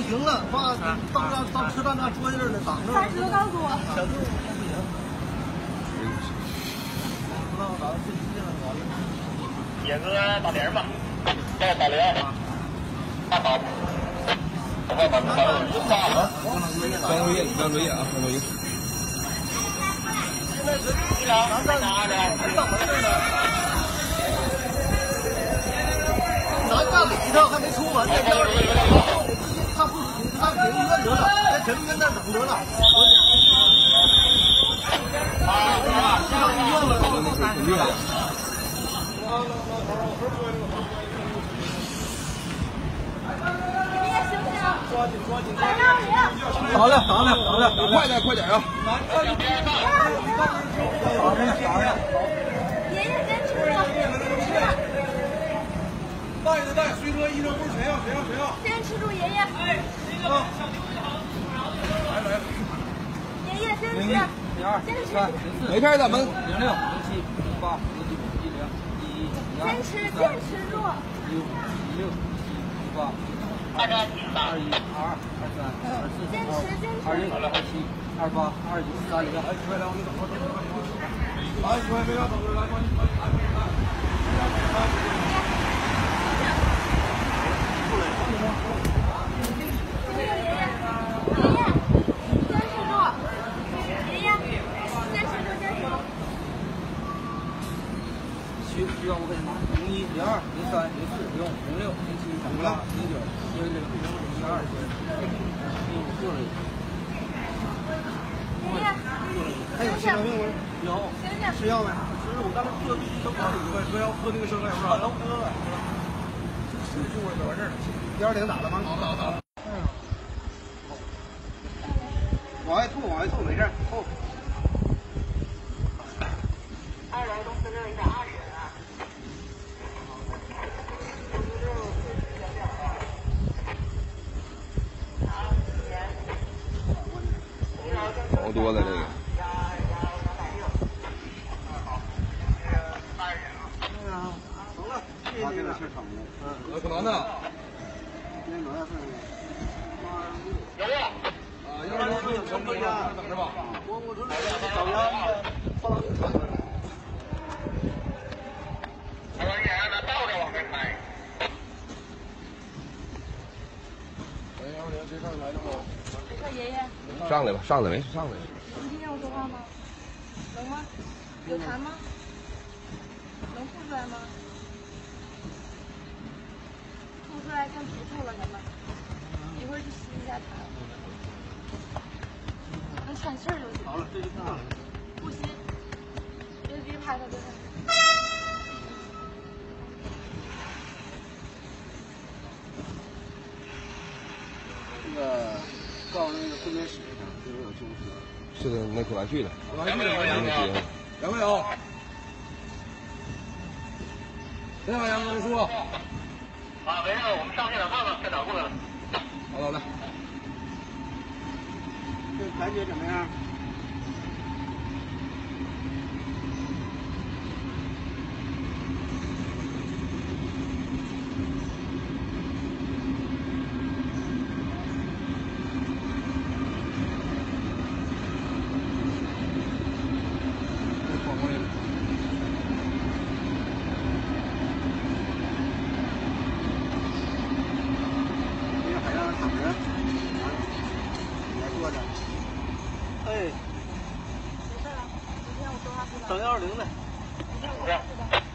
停了，把到车站那坐在这儿呢，挡着。30多高多。小路不行。不知道咋这进了完了。野哥打铃吧，再打铃。大宝。刚作业啊，刚作业。现在是咱在哪呢？上门这儿呢。咱站里头还没出门呢，边里看不看别人得了，在前面那等得了。上医院了，很厉害。抓紧！好嘞，快点啊！打上。 爷爷坚持住！ 带，随车一车不是谁呀？ 坚持住，爷爷！ 来！ 爷爷坚持！坚持！ 没开咱们 06、07、08、10、10、 坚持住 ！16、17、18、21、22、23、24、25、26、27、28、29、30。来，快点，我们等会儿。来，不要走，来，需要我给你拿01、02、03、04、05、06、07、08、09、11、12、15、16。 还有心脏病吗？有，吃药没？吃，我刚才喝都喝里边，说要喝那个生奶是吧？都喝了。就我完事儿了。120打了吗？打。往外吐，没事，吐。 2楼东四6120啊。 好多了这个。行了，谢谢你了。可能的。有啊。120等着吧。我这找人放船。我让他倒着往这开。110谁上来的不？ 这个爷爷。 上来吧，上来没事，上来。 能听见我说话吗？能吗？有痰吗？能吐出来吗？吐不出来先不吐了，行吗？一会儿去吸一下痰。能喘气儿就行。 好了，这就吐了。 不吸，别拍他，别拍他。 那个告诉那个分娩室上，就是有救护车。是的，那可完去了。杨没有？杨没有？在哪？杨哥叔。啊，没事，我们上现场看看，现场过来了。好，来。这感觉怎么样？哎， 没事了，昨天我说话是吧？ 等120的。 昨天我说话是吧？